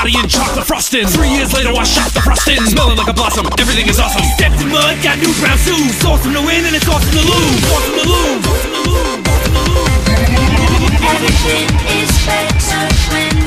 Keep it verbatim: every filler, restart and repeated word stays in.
body in chocolate frosting. Three years later I shot the frost in. Smelling like a blossom, everything is awesome. Stepped in mud, got new brown shoes. Awesome to win and it's awesome to lose. Awesome to lose. Everything is better when